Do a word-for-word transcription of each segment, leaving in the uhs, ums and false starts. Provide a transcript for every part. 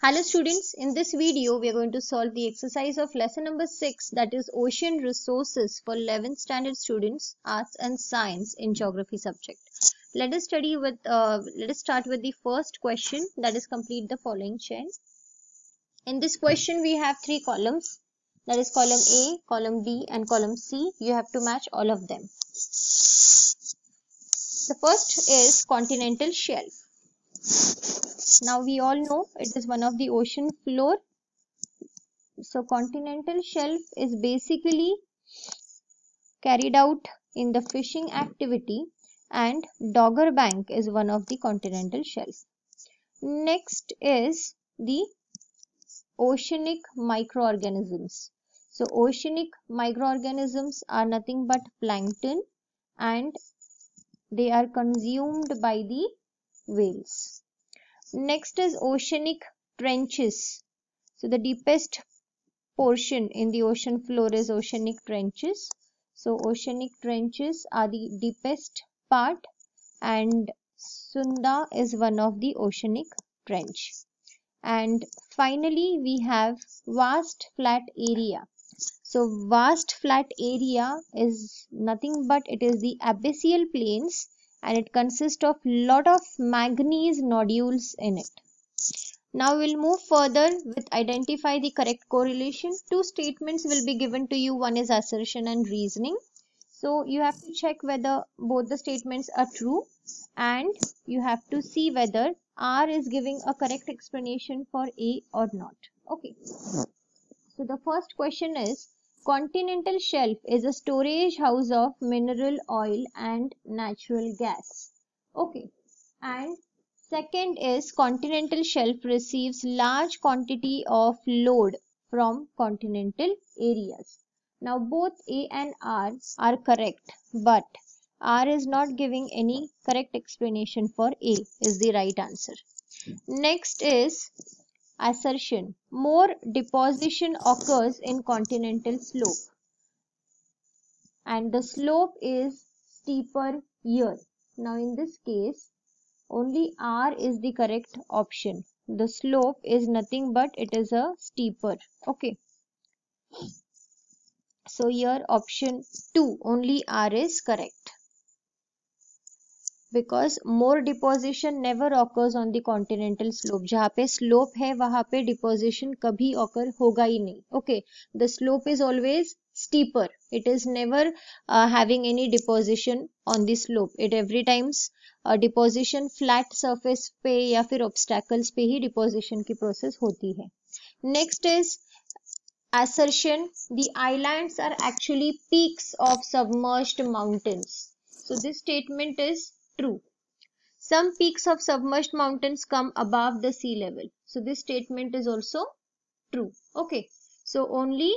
Hello students, in this video we are going to solve the exercise of lesson number six, that is ocean resources for eleventh standard students, arts and science in geography subject. Let us study with uh, let us start with the first question, that is complete the following chain. In this question we have three columns, that is column A, column B and column C. You have to match all of them. The first is continental shelf. Now we all know it is one of the ocean floor. So continental shelf is basically carried out in the fishing activity, and Dogger Bank is one of the continental shelf. Next is the oceanic microorganisms. So oceanic microorganisms are nothing but plankton and they are consumed by the whales. Next is oceanic trenches. So the deepest portion in the ocean floor is oceanic trenches. So oceanic trenches are the deepest part, and Sunda is one of the oceanic trench. And finally we have vast flat area. So vast flat area is nothing but it is the abyssal plains, and it consists of lot of manganese nodules in it. Now we'll move further with identify the correct correlation. Two statements will be given to you. One is assertion and reasoning. So you have to check whether both the statements are true, and you have to see whether R is giving a correct explanation for A or not. Okay. So the first question is, continental shelf is a storage house of mineral oil and natural gas. Okay. And second is, continental shelf receives large quantity of load from continental areas. Now both A and R are correct, but R is not giving any correct explanation for A is the right answer. Next is assertion. More deposition occurs in continental slope, and the slope is steeper here. Now in this case, only R is the correct option. The slope is nothing but it is a steeper. Okay. So here option two, only R is correct. Because more deposition never occurs on the continental slope. जहाँ पे slope है वहाँ पे deposition कभी occur होगा ही नहीं. Okay. The slope is always steeper. It is never uh, having any deposition on the slope. It every times uh, deposition flat surface पे या फिर obstacles पे ही deposition की process होती है. Next is assertion. The islands are actually peaks of submerged mountains. So this statement is true. Some peaks of submerged mountains come above the sea level. So this statement is also true. Okay. So only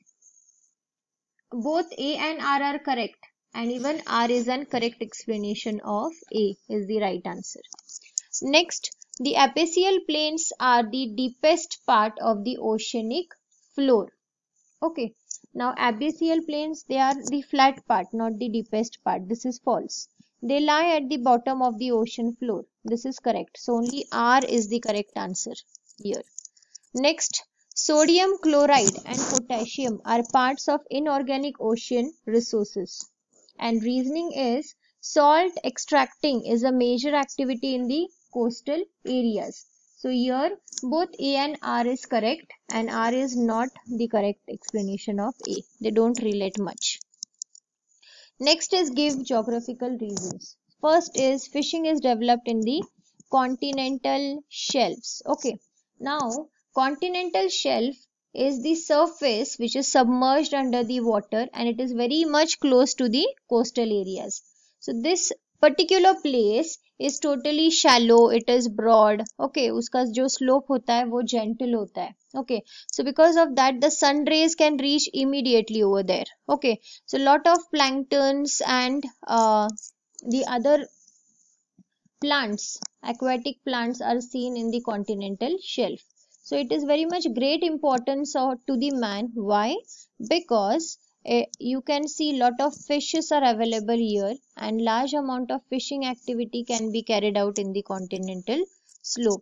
both A and R are correct, and even R is an correct explanation of A is the right answer. Next, the abyssal plains are the deepest part of the oceanic floor. Okay. Now abyssal plains, they are the flat part, not the deepest part. This is false. They lie at the bottom of the ocean floor. This is correct. So only R is the correct answer here. Next, sodium chloride and potassium are parts of inorganic ocean resources. And reasoning is, salt extracting is a major activity in the coastal areas. So here both A and R is correct, and R is not the correct explanation of A. They don't relate much. Next is give geographical reasons. First is fishing is developed in the continental shelves. Okay. Now continental shelf is the surface which is submerged under the water, and it is very much close to the coastal areas. So this particular place is totally shallow, it is broad. Okay, uska jo slope hota hai wo gentle hota hai. Okay, so because of that the sun rays can reach immediately over there. Okay, so lot of planktons and uh, the other plants, aquatic plants are seen in the continental shelf. So it is very much great importance to the man. Why? Because uh, you can see lot of fishes are available here, and large amount of fishing activity can be carried out in the continental slope.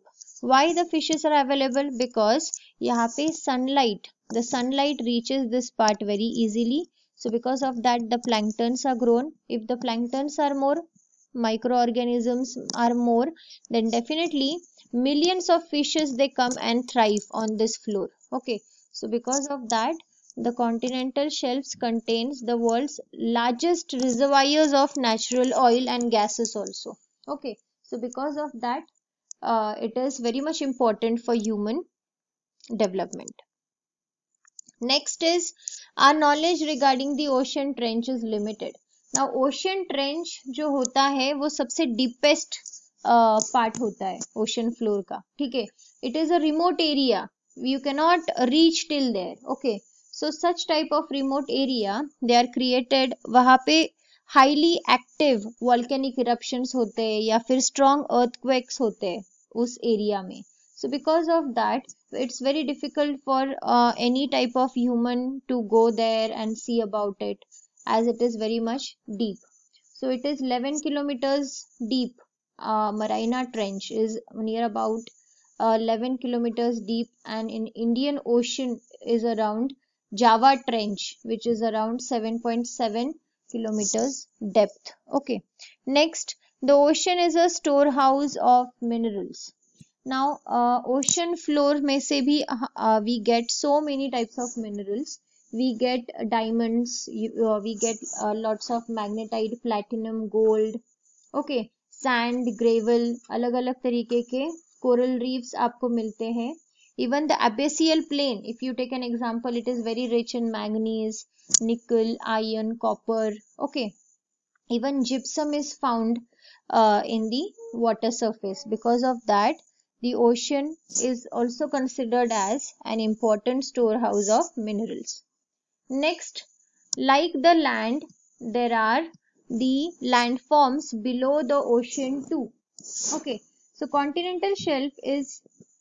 Why the fishes are available? Because यहाँ पे sunlight, the sunlight reaches this part very easily. So because of that the planktons are grown. If the planktons are more, microorganisms are more, then definitely millions of fishes they come and thrive on this floor. Okay, so because of that the continental shelves contains the world's largest reservoirs of natural oil and gases also. Okay, so because of that uh, it is very much important for human development. Next is our knowledge regarding the ocean trench is limited. Now ocean trench जो होता है वो सबसे deepest uh, part होता है ocean floor का, ठीक है. It is a remote area, you cannot reach till there. Okay, so such type of remote area they are created. वहाँ पे highly active volcanic eruptions होते हैं या फिर strong earthquakes होते हैं उस area में. So because of that it's very difficult for uh, any type of human to go there and see about it, as it is very much deep. So it is eleven kilometers deep. uh, Mariana Trench is near about uh, eleven kilometers deep, and in Indian Ocean is around Java Trench, which is around seven point seven kilometers depth. Okay, next, the ocean is a storehouse of minerals. Now uh, ocean floor में से भी uh, we get so many types of minerals. We get diamonds, uh, we get uh, lots of magnetite, platinum, gold. Okay, sand, gravel, अलग अलग तरीके के coral reefs आपको मिलते हैं. Even the abyssal plain, if you take an example, it is very rich in manganese, nickel, iron, copper. Okay, even gypsum is found uh, in the water surface. Because of that the ocean is also considered as an important storehouse of minerals. Next, like the land, there are the landforms below the ocean too. Okay, so continental shelf is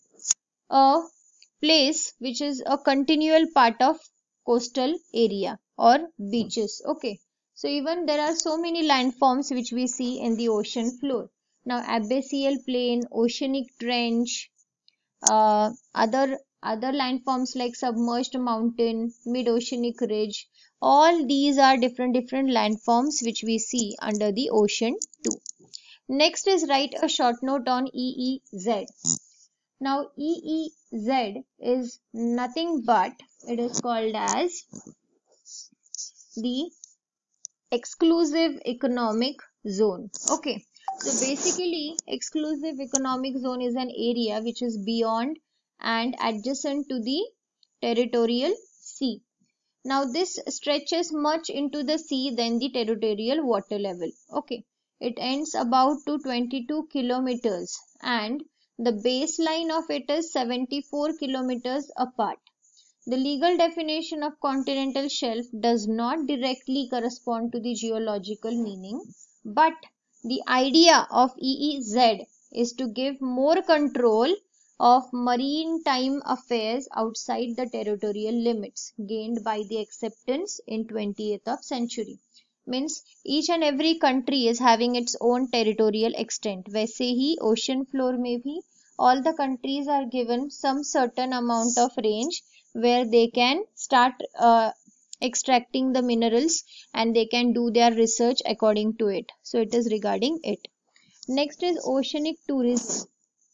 a place which is a continual part of coastal area or beaches. Okay, so even there are so many landforms which we see in the ocean floor. Now abyssal plain, oceanic trench, uh, other other landforms like submerged mountain, mid-oceanic ridge, all these are different different landforms which we see under the ocean too. Next is write a short note on E E Z. Now E E Z is nothing but it is called as the exclusive economic zone. Okay, so basically exclusive economic zone is an area which is beyond and adjacent to the territorial sea. Now this stretches much into the sea than the territorial water level. Okay, it ends about to twenty-two kilometers and the baseline of it is seventy-four kilometers apart. The legal definition of continental shelf does not directly correspond to the geological meaning, but the idea of E E Z is to give more control of maritime affairs outside the territorial limits gained by the acceptance in twentieth of century. Means each and every country is having its own territorial extent. वैसे ही ocean floor में भी all the countries are given some certain amount of range where they can start uh, extracting the minerals and they can do their research according to it. So it is regarding it. Next is oceanic tourism.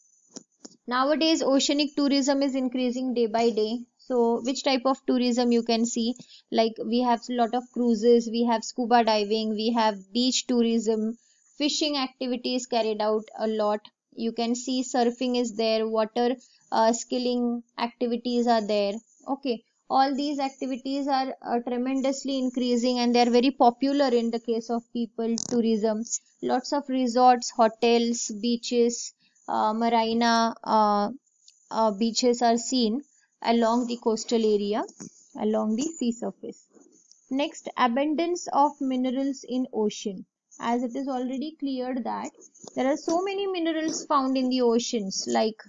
Nowadays oceanic tourism is increasing day by day. So which type of tourism you can see, like we have a lot of cruises, we have scuba diving, we have beach tourism, fishing activities carried out a lot. You can see surfing is there, water uh, skilling activities are there. Okay, all these activities are uh, tremendously increasing and they are very popular in the case of people tourism. Lots of resorts, hotels, beaches, uh, marina uh, uh, beaches are seen along the coastal area, along the sea surface. Next, abundance of minerals in ocean. As it is already cleared that there are so many minerals found in the oceans like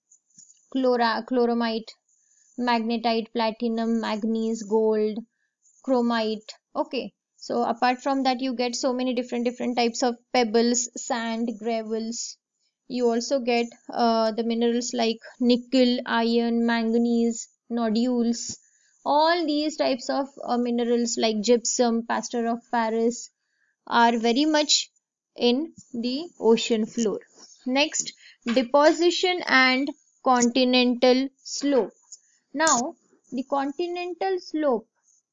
chlora, chloramite, magnetite, platinum, manganese, gold, chromite. Okay, so apart from that you get so many different different types of pebbles, sand, gravels. You also get uh, the minerals like nickel, iron, manganese, nodules. All these types of uh, minerals like gypsum, plaster of Paris are very much in the ocean floor. Next, deposition and continental slope. Now, the continental slope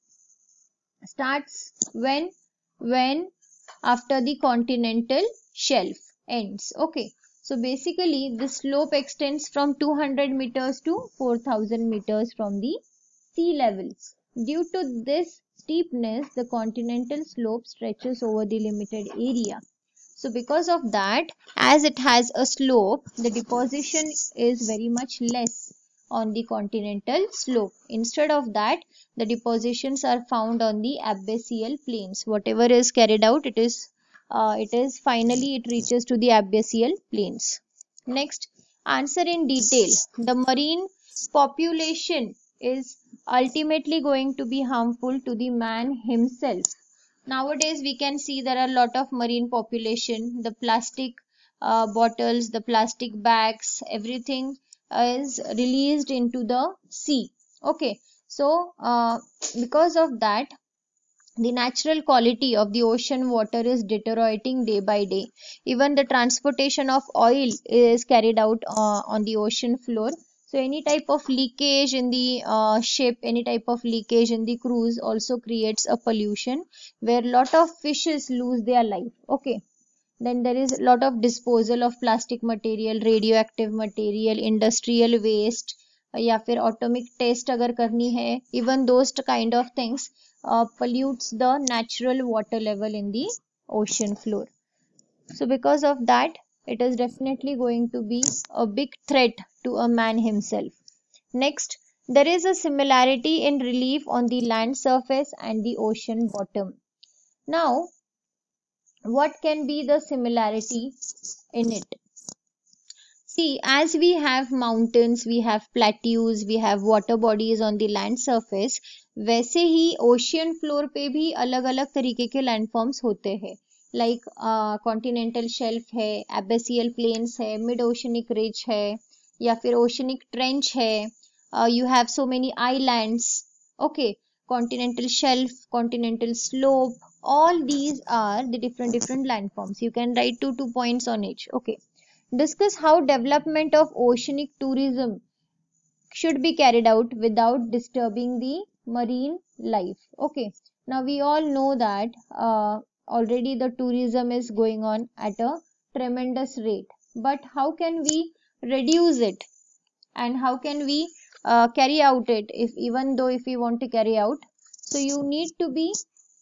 starts when when after the continental shelf ends. Okay, so basically the slope extends from two hundred meters to four thousand meters from the sea level. Due to this steepness, the continental slope stretches over the limited area. So because of that, as it has a slope, the deposition is very much less on the continental slope. Instead of that, the depositions are found on the abyssal plains. Whatever is carried out, it is uh, it is finally it reaches to the abyssal plains. Next, answer in detail. The marine population is ultimately going to be harmful to the man himself. Nowadays we can see there are a lot of marine population. The plastic uh, bottles, the plastic bags, everything is released into the sea. Okay, so uh, because of that, the natural quality of the ocean water is deteriorating day by day. Even the transportation of oil is carried out uh, on the ocean floor. So any type of leakage in the uh, ship, any type of leakage in the cruise also creates a pollution where lot of fishes lose their life. Okay. Then there is a lot of disposal of plastic material, radioactive material, industrial waste, या फिर atomic test अगर करनी है, even those kind of things uh, pollutes the natural water level in the ocean floor. So because of that, it is definitely going to be a big threat to a man himself. Next, there is a similarity in relief on the land surface and the ocean bottom. Now, what can be the similarity in it? See, as we have mountains, we have plateaus, we have water bodies on the land surface, वैसे ही ocean floor पे भी अलग अलग तरीके के landforms होते हैं. Like uh, continental shelf है, abyssal plains है, mid oceanic ridge है, या फिर oceanic trench है. Uh, you have so many islands. Okay, continental shelf, continental slope. All these are the different different landforms. You can write two two points on each. Okay. Discuss how development of oceanic tourism should be carried out without disturbing the marine life. Okay, now we all know that uh, already the tourism is going on at a tremendous rate, but how can we reduce it and how can we uh, carry out it, if even though if we want to carry out? So you need to be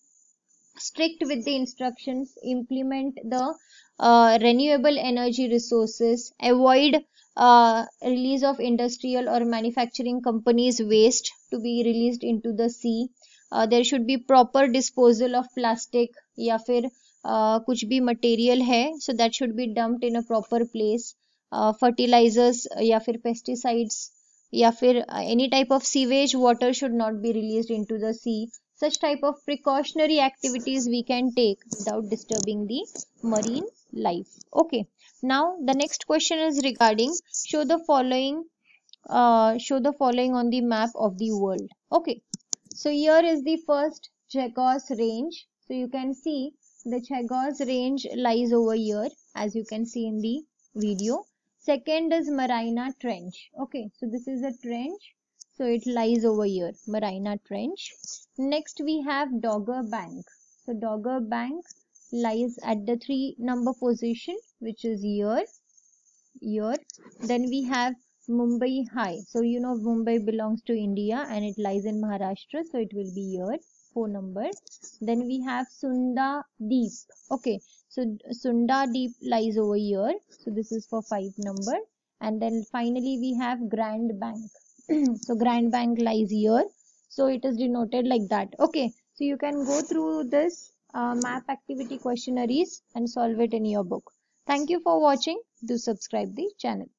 strict with the instructions, implement the uh, renewable energy resources, avoid uh, release of industrial or manufacturing companies waste to be released into the sea. Uh, there should be proper disposal of plastic या फिर uh, कुछ भी material है, so that should be dumped in a proper place. Uh, fertilizers या फिर pesticides या फिर uh, any type of sewage water should not be released into the sea. Such type of precautionary activities we can take without disturbing the marine life. Okay, now the next question is regarding show the following uh, show the following on the map of the world. Okay, so here is the first Chagos range. So you can see the Chagos range lies over here, as you can see in the video. Second is Mariana Trench. Okay, so this is a trench, so it lies over here, Mariana Trench. Next we have Dogger Bank. So Dogger Bank lies at the three number position, which is here, here. Then we have Mumbai High. So you know Mumbai belongs to India and it lies in Maharashtra, so it will be here, four numbers. Then we have Sunda Deep. Okay, so Sunda Deep lies over here, so this is for five number. And then finally we have Grand Bank. So Grand Bank lies here, so it is denoted like that. Okay, so you can go through this uh, map activity questionnaires and solve it in your book. Thank you for watching. Do subscribe the channel.